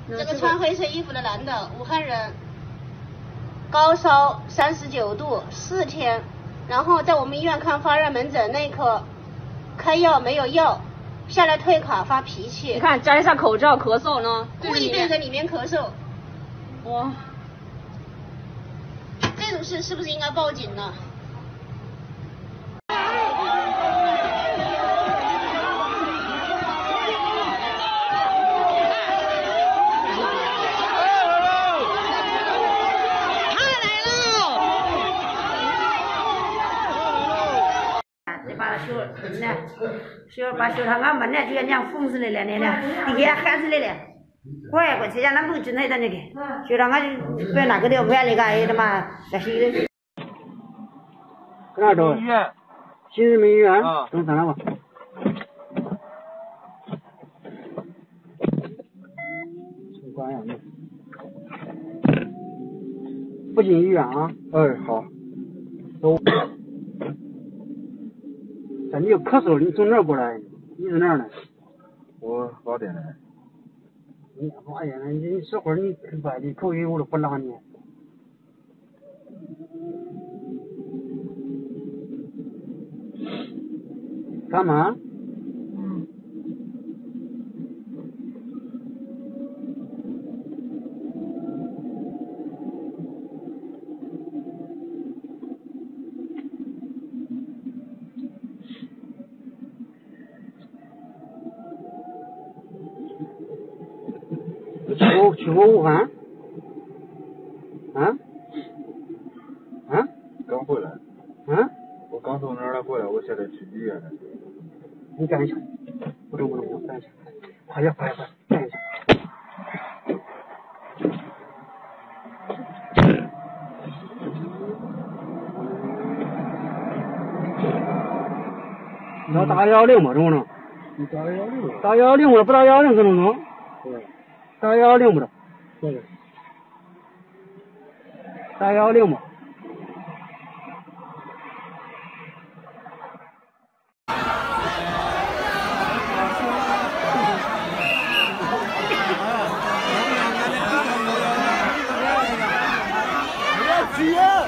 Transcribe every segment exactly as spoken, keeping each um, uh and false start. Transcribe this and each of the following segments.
这个穿黑色衣服的男的，武汉人，高烧三十九度，四天，然后在我们医院看发热门诊那一刻，开药没有药，下来退卡发脾气。 你看，摘下口罩咳嗽呢， 故意对着里面咳嗽。 哇， 这种事是不是应该报警呢？ 把小那小把小堂俺门呢，就要让封死来了，那呢，底下喊死来了。快快，这家那不真的那个，小堂俺就把那个的外那个哎他妈那些的。 搁哪找？医院。新人民医院。啊。等三了吧。城关阳的。附近医院啊。哎，好。走。你要咳嗽，你从哪儿过来？你在哪儿呢？ 我老店来。 你哎呀，你这会儿你外地口音我都不拉你。干嘛？ 嗯。 去过去过武汉？啊？啊？ 刚回来。 啊？ 我刚从那儿过来，我现在去医院了。 你干一下，不中不中，我干一下，快点快点快点，干一下。你要打幺幺零吗？中不中？ 你打幺幺零？ 打幺幺零不？不打幺幺零可能中。 对。 打幺幺零不中？ 对。 打幺幺零吗？ 急啊！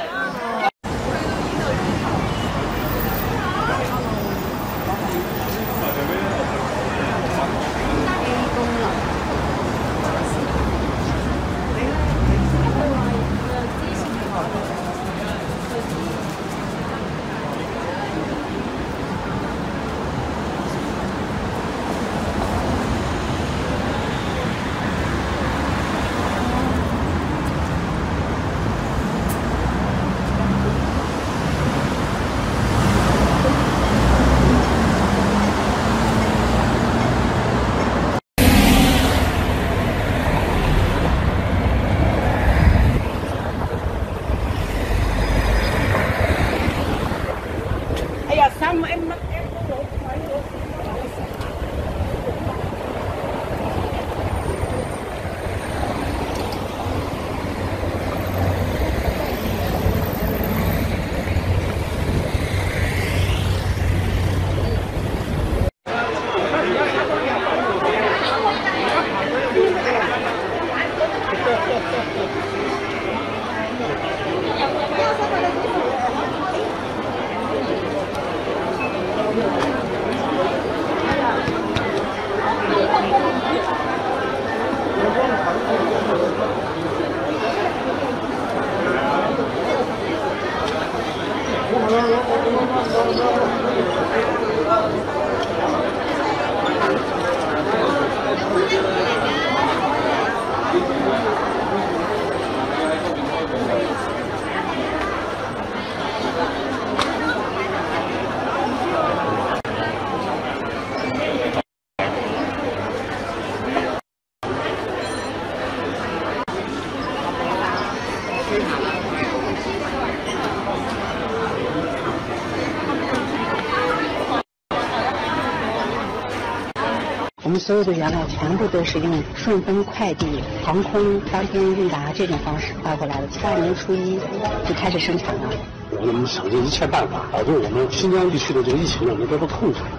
我们所有的原料全部都是用顺丰快递、航空当天运达这种方式带回来的。大年初一就开始生产了。 我们想尽一切办法，保证我们新疆地区的这个疫情呢能得到控制。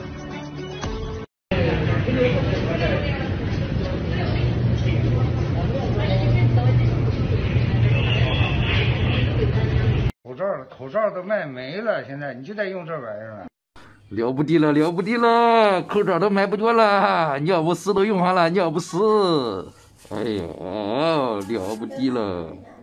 了，口罩都卖没了，现在你就得用这玩意儿了。 了不得了，了不得了，口罩都卖不着了，尿不湿都用上了，尿不湿。哎呦，了不得了。